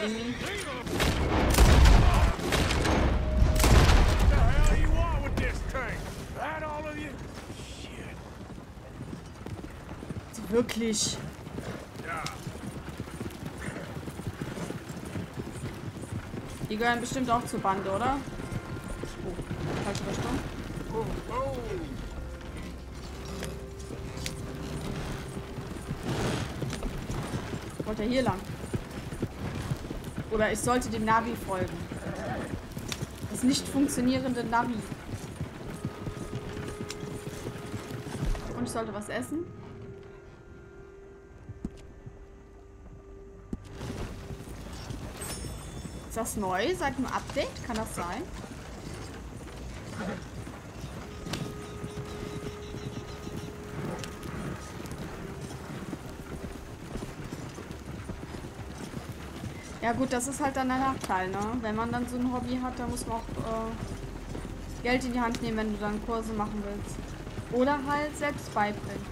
irgendwie. Also wirklich. Die gehören bestimmt auch zur Bande, oder? Oh, falsche Richtung. Wollte er hier lang? Oder ich sollte dem Navi folgen. Das nicht funktionierende Navi. Und ich sollte was essen? Ist das neu seit dem Update? Kann das sein? Ja gut, das ist halt dann der Nachteil, ne? Wenn man dann so ein Hobby hat, dann muss man auch Geld in die Hand nehmen, wenn du dann Kurse machen willst. Oder halt selbst beibringen.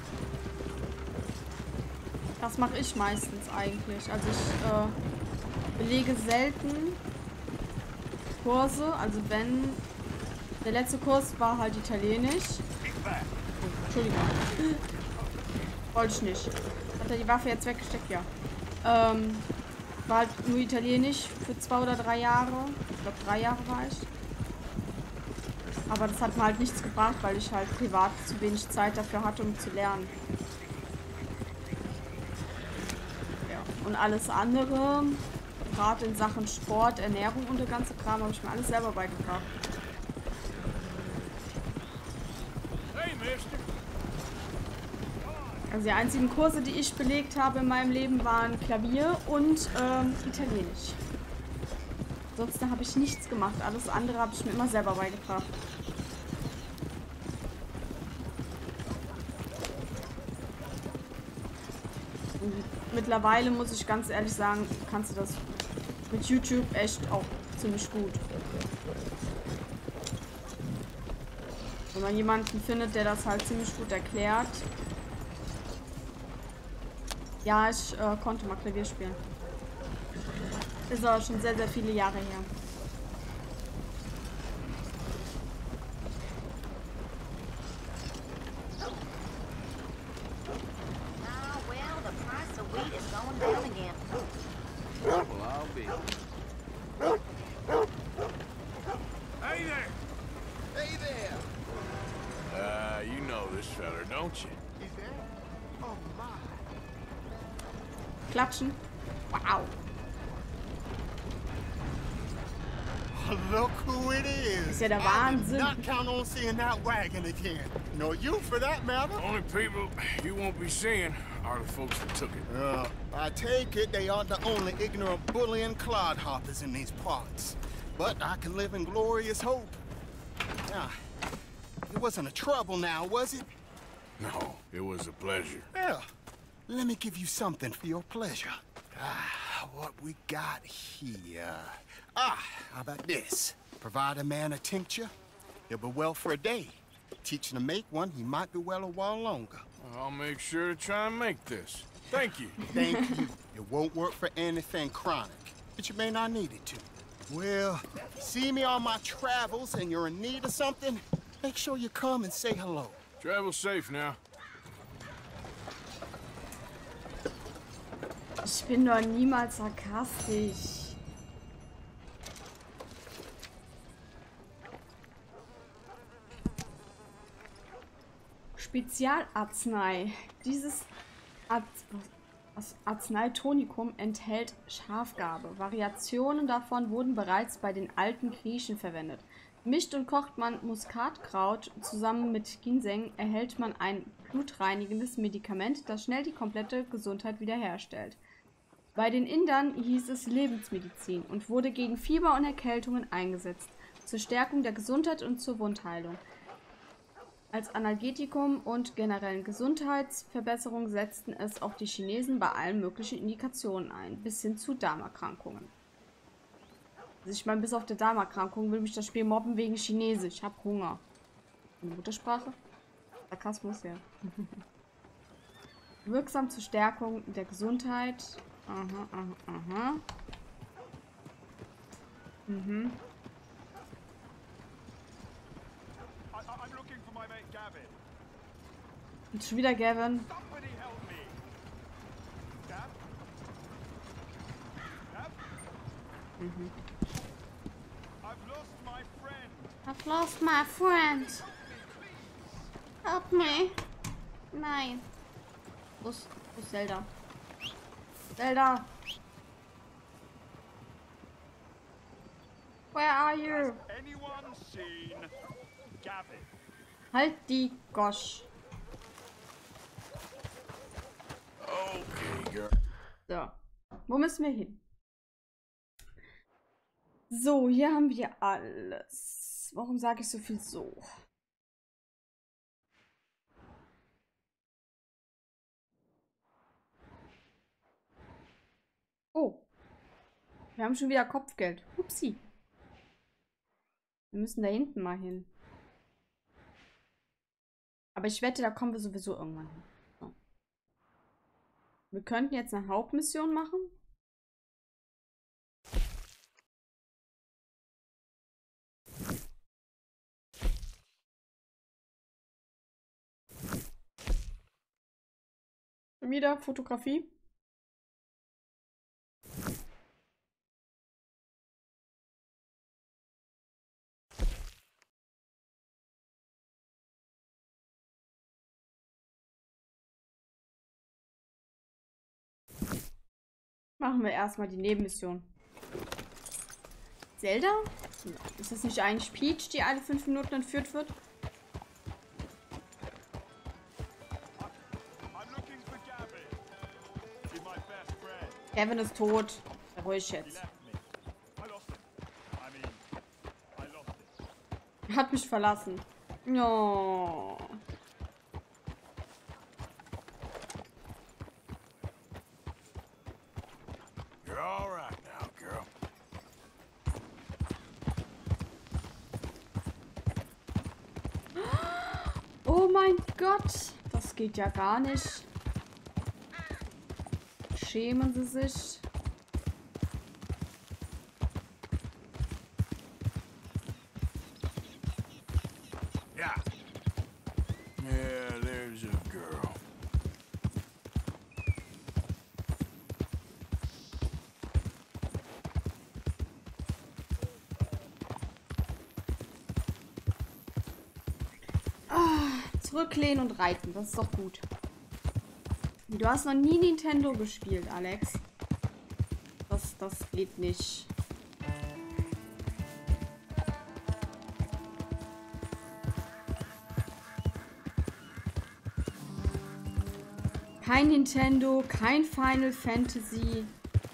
Das mache ich meistens eigentlich. Also ich belege selten Kurse. Also wenn... Der letzte Kurs war halt Italienisch. Oh, Entschuldigung. Wollte ich nicht. Hat er die Waffe jetzt weggesteckt? Ja. War halt nur Italienisch für 2 oder 3 Jahre. Ich glaube 3 Jahre war ich. Aber das hat mir halt nichts gebracht, weil ich halt privat zu wenig Zeit dafür hatte, um zu lernen. Ja. Und alles andere, gerade in Sachen Sport, Ernährung und der ganze Kram, habe ich mir alles selber beigebracht. Also die einzigen Kurse, die ich belegt habe in meinem Leben, waren Klavier und Italienisch. Ansonsten habe ich nichts gemacht. Alles andere habe ich mir immer selber beigebracht. Und mittlerweile muss ich ganz ehrlich sagen, kannst du das mit YouTube echt auch ziemlich gut. Wenn man jemanden findet, der das halt ziemlich gut erklärt. Ja, ich konnte mal Klavier spielen. Ist aber schon sehr, sehr viele Jahre her. You know this fella, don't you? Klatschen. Wow. Look who it is. Ist ja der I Wahnsinn. did not count on seeing that wagon again. Nor you, for that matter. Only people you won't be seeing are the folks that took it. I take it they aren't the only ignorant bullying clodhoppers in these parts. But I can live in glorious hope. Yeah. It wasn't a trouble now, was it? No, it was a pleasure. Yeah. Let me give you something for your pleasure. What we got here. How about this? Provide a man a tincture, he'll be well for a day. Teach him to make one, he might be well a while longer. I'll make sure to try and make this. Thank you. Thank you. It won't work for anything chronic, but you may not need it to. Well, see me on my travels and you're in need of something, make sure you come and say hello. Travel safe now. Ich bin doch niemals sarkastisch. Spezialarznei. Dieses Arzneitonikum enthält Schafgarbe. Variationen davon wurden bereits bei den alten Griechen verwendet. Mischt und kocht man Muskatkraut zusammen mit Ginseng, erhält man ein blutreinigendes Medikament, das schnell die komplette Gesundheit wiederherstellt. Bei den Indern hieß es Lebensmedizin und wurde gegen Fieber und Erkältungen eingesetzt, zur Stärkung der Gesundheit und zur Wundheilung. Als Analgetikum und generellen Gesundheitsverbesserung setzten es auch die Chinesen bei allen möglichen Indikationen ein, bis hin zu Darmerkrankungen. Also ich meine, bis auf die Darmerkrankung will mich das Spiel mobben wegen Chinesisch. Ich hab Hunger. Eine Muttersprache? Sarkasmus, ja. Wirksam zur Stärkung der Gesundheit. Aha. Mhm. I'm looking for my mate Gavin. Und schon wieder Gavin. Somebody help me. Gav? Gav? Mhm. I've lost my friend. I've lost my friend. Help me. Nein. Wo ist Zelda? Zelda! Where are you? Anyone seen Gavin? Halt die Gosch. Okay, girl. So. Wo müssen wir hin? So, hier haben wir alles. Warum sage ich so viel so? Oh. Wir haben schon wieder Kopfgeld. Upsi. Wir müssen da hinten mal hin. Aber ich wette, da kommen wir sowieso irgendwann hin. So. Wir könnten jetzt eine Hauptmission machen. Wieder Fotografie. Machen wir erstmal die Nebenmission. Zelda? Ist das nicht eigentlich Peach, die alle 5 Minuten entführt wird? I'm looking for Gavin. He's my best friend. Kevin ist tot. Sei ruhig He jetzt. left me. I lost him. I mean, I lost him. Hat mich verlassen. No. You're all right now, girl. Oh mein Gott. Das geht ja gar nicht. Schämen Sie sich. Yeah. Yeah, there's a girl. Zurücklehnen und reiten. Das ist doch gut. Du hast noch nie Nintendo gespielt, Alex. Das geht nicht. Kein Nintendo, kein Final Fantasy.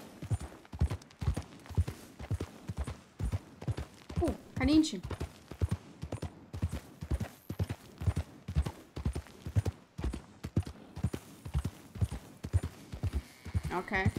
Oh, Kaninchen. Okay.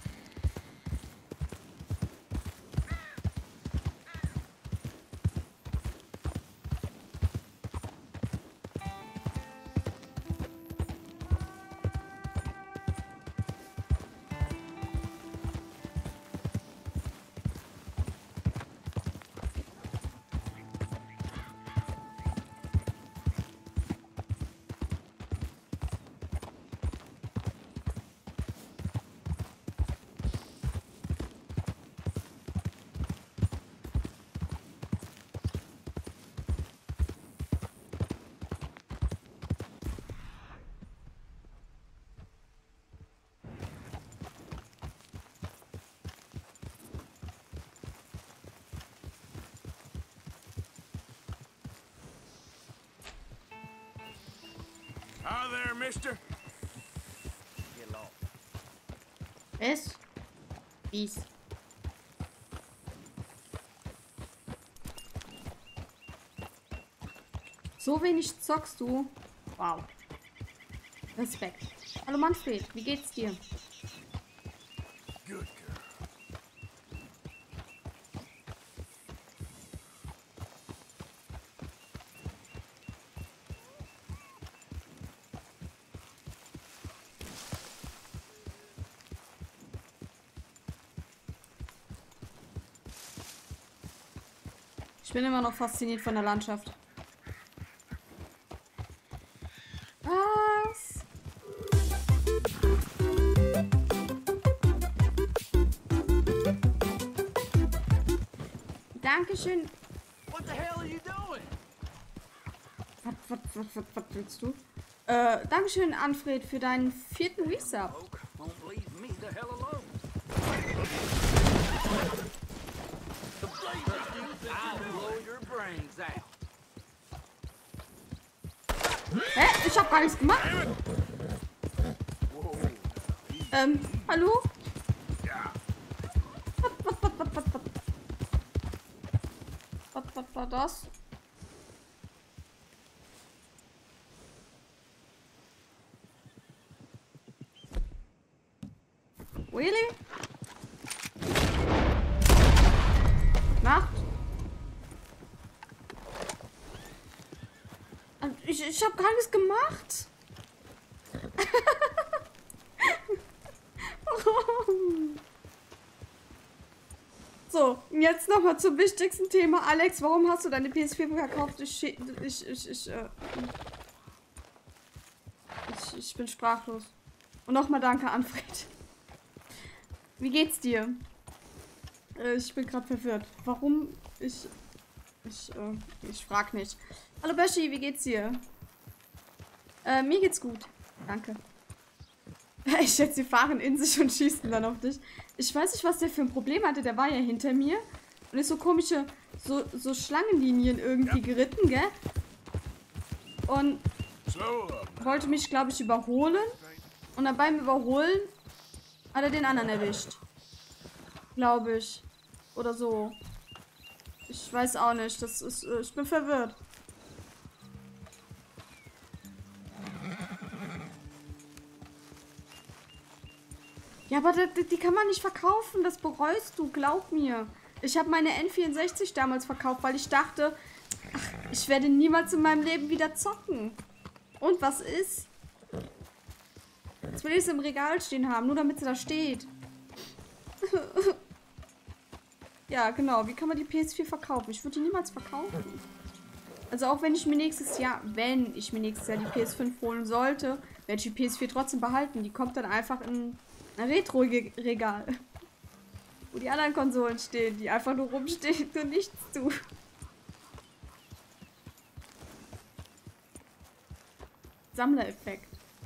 Hi there, mister. Es? Dies. So wenig zockst du. Wow. Respekt. Hallo Manfred, wie geht's dir? Good girl. Ich bin immer noch fasziniert von der Landschaft. Was? Dankeschön. What the hell are you doing? Was willst du? Dankeschön, Anfred, für deinen 4. Resub. Folk won't leave me the hell alone. The blazes do think I'll blow your brains out. Hä? Ich hab gar nichts gemacht. Hallo? Was war das? Really? Nacht? Ich hab gar nichts gemacht. So, jetzt nochmal zum wichtigsten Thema. Alex, warum hast du deine PS4 verkauft? Ich bin sprachlos. Und nochmal danke, Anfred. Wie geht's dir? Ich bin gerade verwirrt. Warum? Ich frag nicht. Hallo Beshi, wie geht's dir? Mir geht's gut. Danke. Ich schätze, die fahren in sich und schießen dann auf dich. Ich weiß nicht, was der für ein Problem hatte. Der war ja hinter mir und ist so komische, so Schlangenlinien irgendwie geritten, gell? Und wollte mich, glaube ich, überholen. Und dann beim Überholen hat er den anderen erwischt. Glaube ich. Oder so. Ich weiß auch nicht. Das ist, ich bin verwirrt. Ja, aber die kann man nicht verkaufen. Das bereust du. Glaub mir. Ich habe meine N64 damals verkauft, weil ich dachte, ach, ich werde niemals in meinem Leben wieder zocken. Und was ist? Jetzt will ich es im Regal stehen haben, nur damit sie da steht. Ja, genau. Wie kann man die PS4 verkaufen? Ich würde die niemals verkaufen. Also auch wenn ich mir nächstes Jahr die PS5 holen sollte, werde ich die PS4 trotzdem behalten. Die kommt dann einfach in ein Retro-Regal. Wo die anderen Konsolen stehen, die einfach nur rumstehen und nichts tun. Sammlereffekt.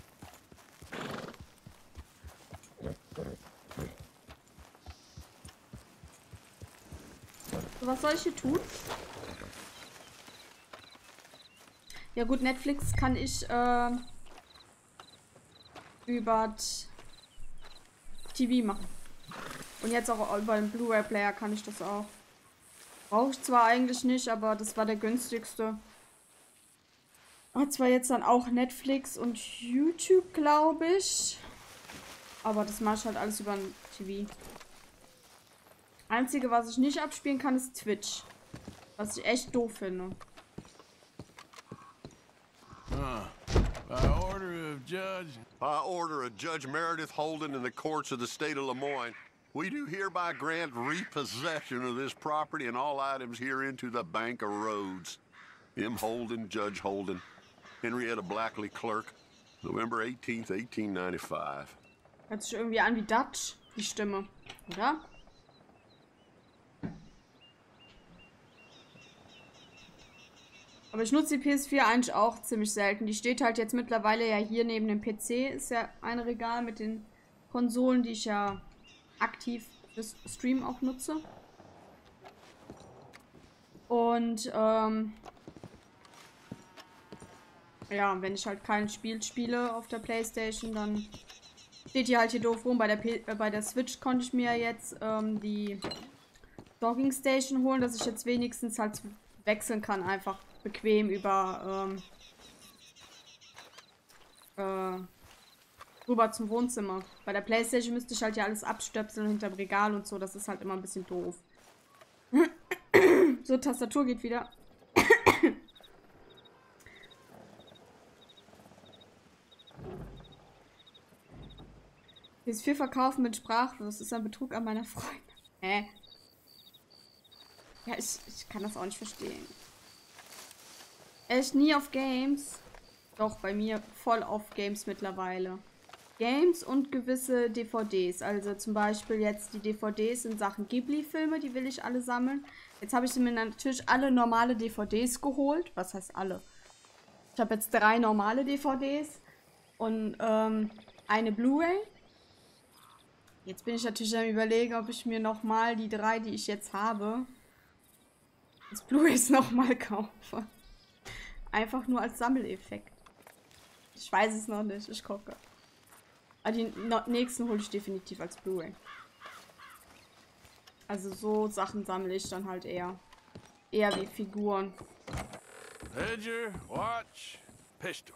So, was soll ich hier tun? Ja gut, Netflix kann ich über TV machen. Und jetzt auch über den Blu-ray-Player kann ich das auch. Brauche ich zwar eigentlich nicht, aber das war der günstigste. Hat zwar jetzt dann auch Netflix und YouTube, glaube ich. Aber das mache ich halt alles über den TV. Einzige, was ich nicht abspielen kann, ist Twitch. Was ich echt doof finde. By order of Judge Meredith Holden in the courts of the state of Lemoyne, we do hereby grant repossession of this property and all items herein to the Bank of Rhodes. M. Holden, Judge Holden, Henrietta Blackley, Clerk, November 18th, 1895. Hört sich irgendwie an wie Dutch, die Stimme, oder? Aber ich nutze die PS4 eigentlich auch ziemlich selten. Die steht halt jetzt mittlerweile ja hier neben dem PC. Ist ja ein Regal mit den Konsolen, die ich ja aktiv fürs Stream auch nutze. Und, ja, wenn ich halt kein Spiel spiele auf der PlayStation, dann steht die halt hier doof rum. Bei der Switch konnte ich mir jetzt die Docking Station holen, dass ich jetzt wenigstens halt wechseln kann, einfach bequem über rüber zum Wohnzimmer. Bei der PlayStation müsste ich halt ja alles abstöpseln hinterm Regal und so. Das ist halt immer ein bisschen doof. So, Tastatur geht wieder. PS4 verkaufen mit sprachlos. Das ist ein Betrug an meiner Freundin. Hä? Ja, ich kann das auch nicht verstehen. Echt nie auf Games? Doch, bei mir voll auf Games mittlerweile. Games und gewisse DVDs. Also zum Beispiel jetzt die DVDs in Sachen Ghibli-Filme, die will ich alle sammeln. Jetzt habe ich mir natürlich alle normale DVDs geholt. Was heißt alle? Ich habe jetzt 3 normale DVDs und eine Blu-ray. Jetzt bin ich natürlich am Überlegen, ob ich mir nochmal die 3, die ich jetzt habe, als Blu-rays nochmal kaufe. Einfach nur als Sammeleffekt. Ich weiß es noch nicht, ich gucke. Aber die nächsten hole ich definitiv als Blu-ray. Also so Sachen sammle ich dann halt eher. Eher wie Figuren. Ledger, watch, pistol.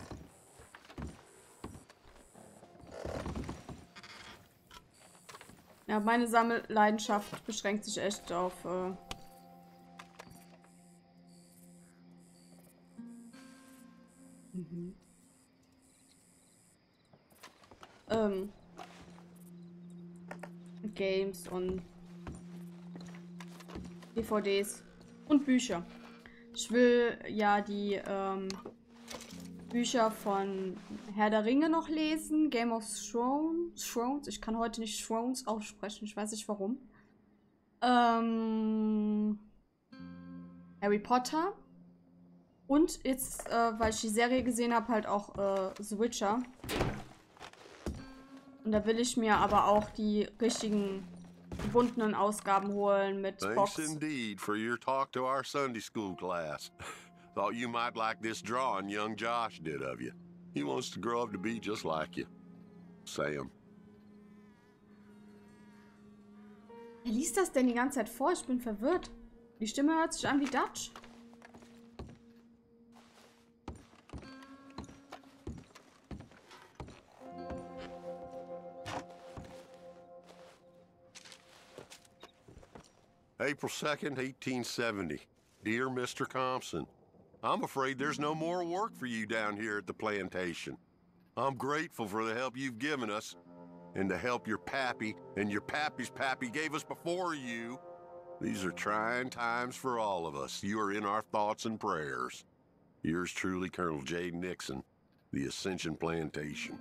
Ja, meine Sammelleidenschaft beschränkt sich echt auf Games und DVDs und Bücher. Ich will ja die Bücher von Herr der Ringe noch lesen, Game of Thrones. Ich kann heute nicht Thrones aussprechen, ich weiß nicht warum. Harry Potter. Und jetzt, weil ich die Serie gesehen habe, halt auch The Witcher. Und da will ich mir aber auch die richtigen gebundenen Ausgaben holen mit Box. Thanks indeed for your talk to our Sunday school class. Thought you might like this drawing young Josh did of you. He wants to grow up to be just like you. Sam. Wer liest das denn die ganze Zeit vor? Ich bin verwirrt. Die Stimme hört sich an wie Dutch. April 2nd, 1870. Dear Mr. Compson, I'm afraid there's no more work for you down here at the plantation. I'm grateful for the help you've given us, and the help your pappy and your pappy's pappy gave us before you. These are trying times for all of us. You are in our thoughts and prayers. Yours truly, Colonel J. Nixon, the Ascension Plantation.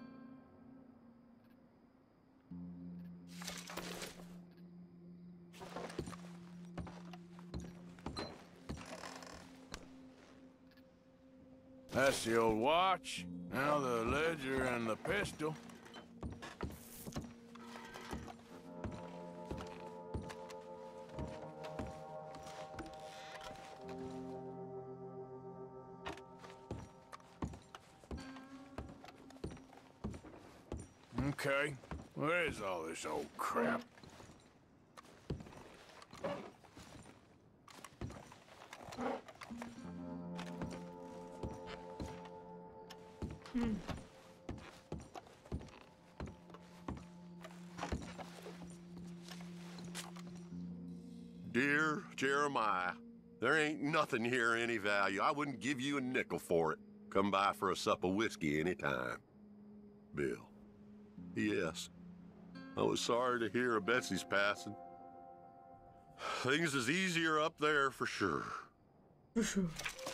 That's the old watch. Now the ledger and the pistol. Okay, where is all this old crap? Dear Jeremiah, there ain't nothing here of any value. I wouldn't give you a nickel for it. Come by for a sup of whiskey anytime. Bill. Yes. I was sorry to hear of Betsy's passing. Things is easier up there for sure. For sure.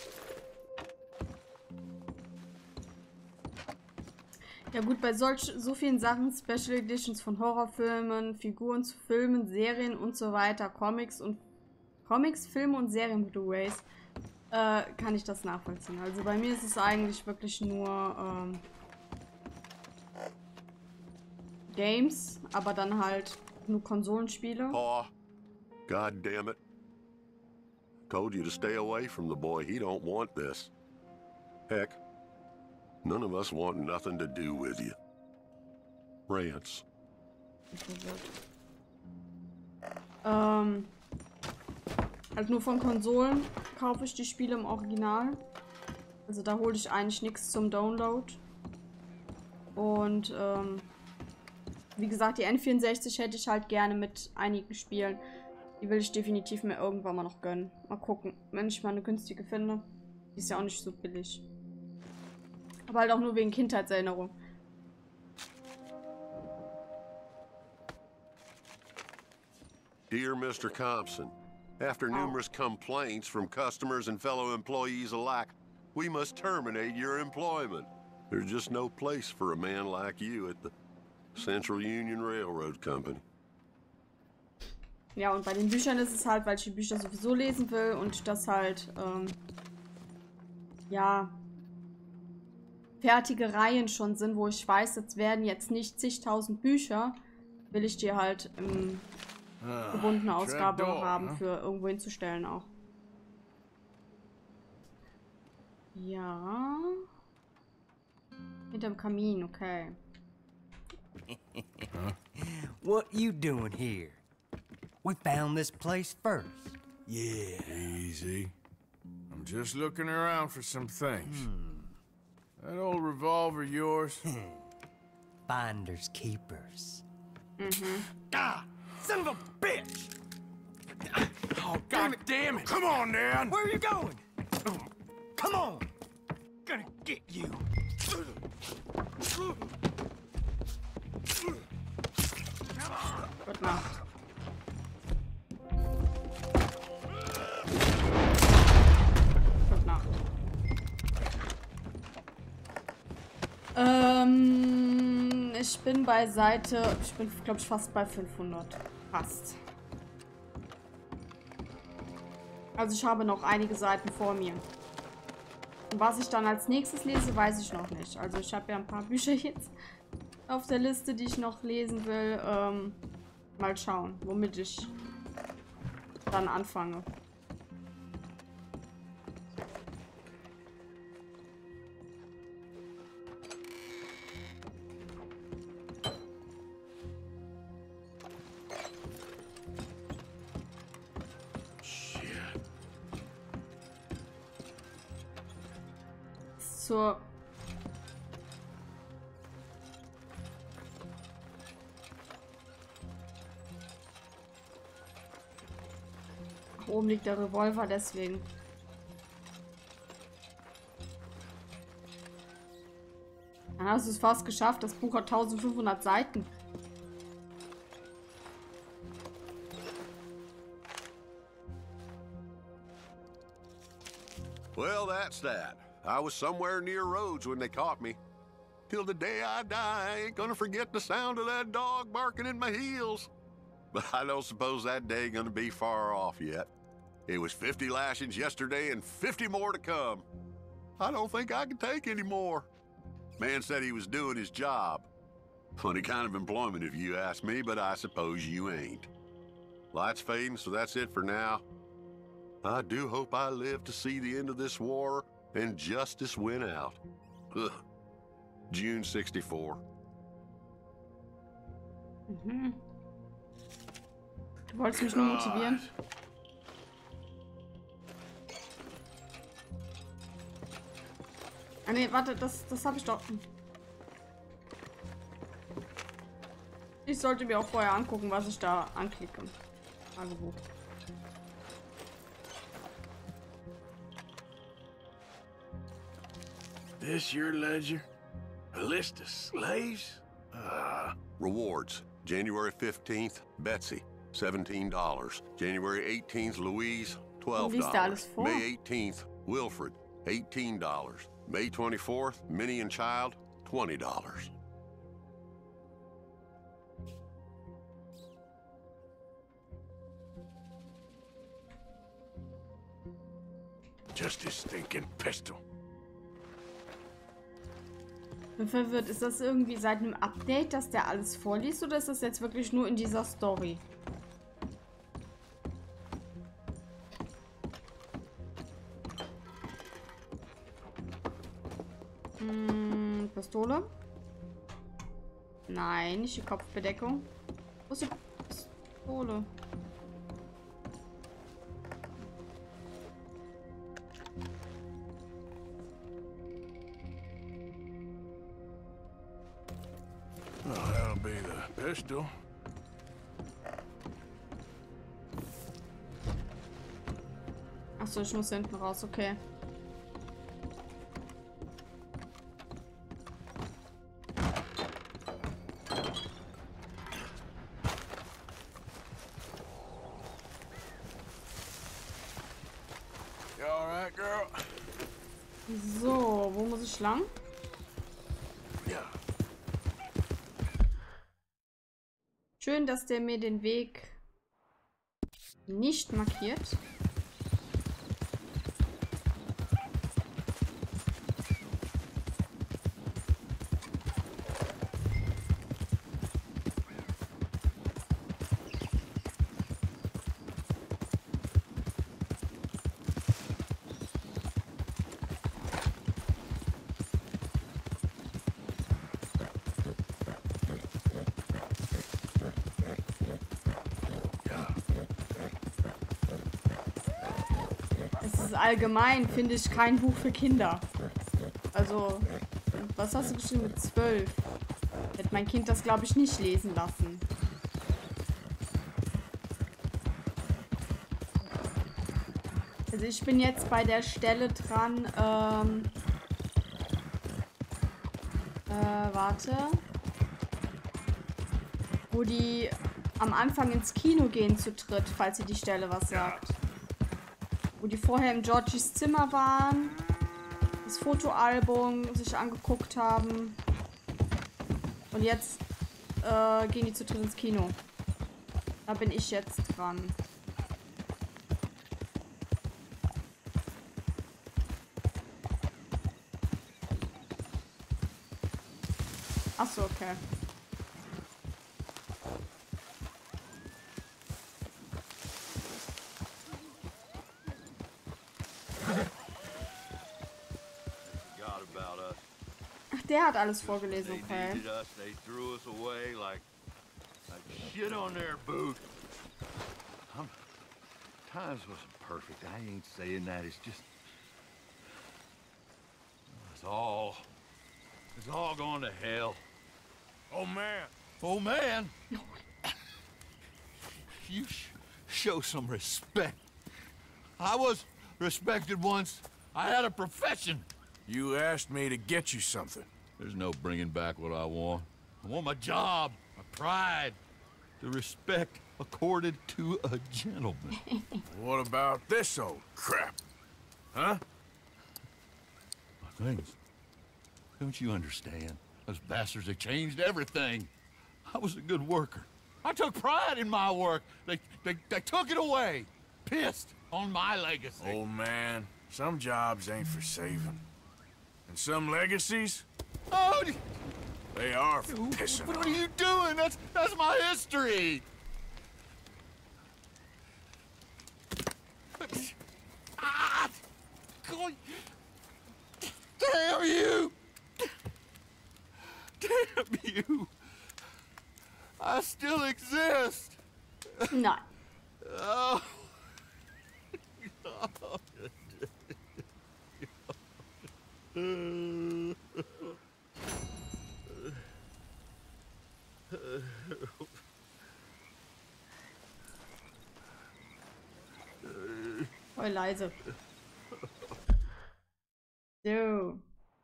Ja gut, bei so vielen Sachen, Special Editions von Horrorfilmen, Figuren zu Filmen, Serien und so weiter, Comics, Filme und Serien Blu-rays, kann ich das nachvollziehen. Also bei mir ist es eigentlich wirklich nur Games, aber dann halt nur Konsolenspiele. Oh, God damn it. Told you to stay away from the boy. He don't want this. Heck, none of us want nothing to do with you. Rance. Halt nur von Konsolen kaufe ich die Spiele im Original. Also da hole ich eigentlich nichts zum Download. Und wie gesagt, die N64 hätte ich halt gerne mit einigen Spielen. Die will ich definitiv mir irgendwann mal noch gönnen. Mal gucken, wenn ich mal eine günstige finde. Die ist ja auch nicht so billig. Aber halt auch nur wegen Kindheitserinnerung. Dear Mr. Compson, After numerous complaints from customers and fellow employees alike, we must terminate your employment. There's just no place for a man like you at the Central Union Railroad Company. Ja, und bei den Büchern ist es halt, weil ich die Bücher sowieso lesen will und das halt, ja, fertige Reihen schon sind, wo ich weiß, jetzt werden jetzt nicht zigtausend Bücher, will ich die halt im gebundene Ausgabe haben, für irgendwo hinzustellen auch. Ja. Hinterm Kamin, okay. What you doing here? We found this place first. Yeah. Easy. I'm just looking around for some things. That old revolver yours? Finders keepers. Ah! Son of a bitch! Oh, God damn it! Come on, Dan! Where are you going? Come on! Gonna get you. Gute Nacht. Gute Nacht. Ich bin bei Seite, ich bin, glaube ich, fast bei 500. Fast. Also ich habe noch einige Seiten vor mir. Und was ich dann als nächstes lese, weiß ich noch nicht. Also ich habe ja ein paar Bücher jetzt auf der Liste, die ich noch lesen will. Mal schauen, womit ich dann anfange. Zur oben liegt der Revolver, deswegen. Dann hast du es fast geschafft. Das Buch hat 1500 Seiten. Well, that's that. I was somewhere near Rhodes when they caught me. Till the day I die, I ain't gonna forget the sound of that dog barking at my heels. But I don't suppose that day gonna be far off yet. It was 50 lashings yesterday and 50 more to come. I don't think I can take any more. Man said he was doing his job. Funny kind of employment if you ask me, but I suppose you ain't. Light's fading, so that's it for now. I do hope I live to see the end of this war and justice win out. Ugh. June 64. Mhm. Du wolltest mich nur motivieren. Ah ne, warte, das habe ich doch. Ich sollte mir auch vorher angucken, was ich da anklicke. Tagebuch. This your ledger? A list of slaves? Rewards. January 15th, Betsy, $17. January 18th, Louise, liest da alles $12. vor? May 18th, Wilfred, $18. May 24th, Minnie and Child, $20. Just his stinking pistol. Bin verwirrt. Ist das irgendwie seit einem Update, dass der alles vorliest, oder ist das jetzt wirklich nur in dieser Story? Pistole? Nein, nicht die Kopfbedeckung. Wo ist die Pistole? Oh, that'll be the pistol. Achso, ich muss hinten raus, okay. ich lang? Schön, dass der mir den Weg nicht markiert. Allgemein finde ich kein Buch für Kinder. Also, was hast du geschrieben mit 12? Hätte mein Kind das, glaube ich, nicht lesen lassen. Also ich bin jetzt bei der Stelle dran, warte. Wo die am Anfang ins Kino gehen zu dritt, falls ihr die Stelle was sagt. Wo die vorher im Georgies Zimmer waren, das Fotoalbum sich angeguckt haben und jetzt gehen die zu dritt ins Kino. Da bin ich jetzt dran. Achso, okay. Der hat alles vorgelesen, okay. They threw us away like shit on their boot. Times wasn't perfect. I ain't saying that. It's just it's all going to hell. Oh, man. Oh man, you show some respect. I was respected once. I had a profession. You asked me to get you something. There's no bringing back what I want. I want my job, my pride, the respect accorded to a gentleman. What about this old crap? Huh? My things. Don't you understand? Those bastards, they changed everything. I was a good worker. I took pride in my work. They took it away. Pissed on my legacy. Old man, some jobs ain't for saving. And some legacies, Oh, they are for pissing what on. are you doing? That's my history. Ah! God. Damn you! Damn you! I still exist. Nein. Oh. Voll leise. So.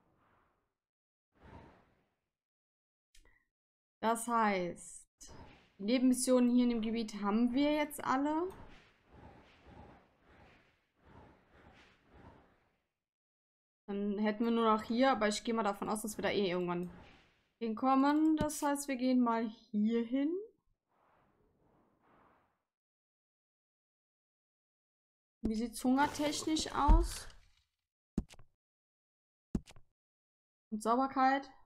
Das heißt, die Nebenmissionen hier in dem Gebiet haben wir jetzt alle. Dann hätten wir nur noch hier, aber ich gehe mal davon aus, dass wir da eh irgendwann hinkommen. Das heißt, wir gehen mal hier hin. Wie sieht es hungertechnisch aus? Und Sauberkeit?